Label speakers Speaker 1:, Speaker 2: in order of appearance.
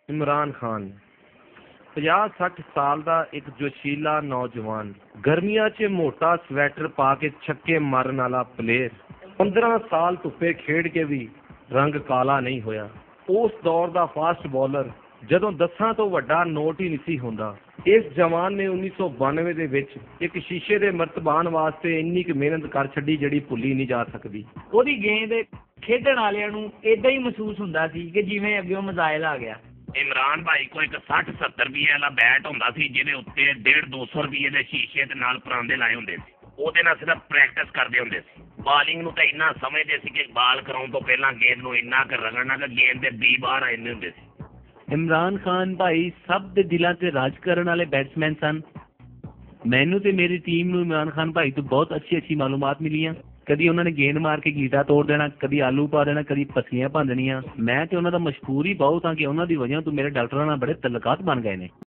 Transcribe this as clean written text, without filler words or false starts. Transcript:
Speaker 1: इमरान खान 50-60 साल का एक जोशीला नौजवान, गर्मिया च मोटा स्वैटर पा के छक्के मारन वाला प्लेयर, 15 साल धुप्पे खेड के भी रंग काला नहीं होया। उस दौर का फास्ट बॉलर जदों 10 तो वड्डा नोट ही नहीं सी हुंदा। इस जवान ने 1992 ਦੇ ਵਿੱਚ ਇੱਕ ਸ਼ੀਸ਼ੇ ਦੇ ਮਰਤਬਾਨ ਵਾਸਤੇ ਇੰਨੀ ਕੁ ਮਿਹਨਤ ਕਰ ਛੱਡੀ ਜਿਹੜੀ ਭੁੱਲੀ ਨਹੀਂ ਜਾ ਸਕਦੀ।
Speaker 2: ਉਹਦੀ ਗੇਂਦ ਖੇਡਣ ਵਾਲਿਆਂ ਨੂੰ ਇਦਾਂ ਹੀ ਮਹਿਸੂਸ ਹੁੰਦਾ ਸੀ ਕਿ ਜਿਵੇਂ ਅੱਗੇ ਮਜ਼ਾਇਲ ਆ ਗਿਆ।
Speaker 3: ਇਮਰਾਨ ਭਾਈ ਕੋਲ ਇੱਕ 60-70 ਰੁਪਏ ਵਾਲਾ ਬੈਟ ਹੁੰਦਾ ਸੀ ਜਿਹਦੇ ਉੱਤੇ 150-200 ਰੁਪਏ ਦੇ ਸ਼ੀਸ਼ੇ ਦੇ ਨਾਲ ਪਰਾਂਦੇ ਲਾਏ ਹੁੰਦੇ ਸੀ। ਉਹਦੇ ਨਾਲ ਸਿਰਫ ਪ੍ਰੈਕਟਿਸ ਕਰਦੇ ਹੁੰਦੇ ਸੀ। ਬਾਲਿੰਗ ਨੂੰ ਤਾਂ ਇੰਨਾ ਸਮਝਦੇ ਸੀ ਕਿ ਬਾਲ ਕਰਾਉਣ ਤੋਂ ਪਹਿਲਾਂ ਗੇਂਦ ਨੂੰ ਇੰਨਾ ਕੁ ਰਗੜਨਾ ਕਿ ਗੇਂਦ ਦੇ 20 ਬਾਹਰ ਆ ਜਾਂਦੇ ਹੁੰਦੇ ਸੀ।
Speaker 4: इमरान खान भाई सब दे दिलों से राज करने वाले बैट्समैन सन। मैनू ते मेरी टीम नू इमरान खान भाई तो बहुत अच्छी मालूमात मिलियां। कभी उन्होंने गेंद मार के गीटा तोड़ देना, कभी आलू पा देना, कभी पसलियां भंदनियां। मैं तो उन्होंने मशहूर ही बहुत हाँ कि उन्होंने वजह तो मेरे डॉक्टर नाल बड़े तल्लुकात बन गए ने।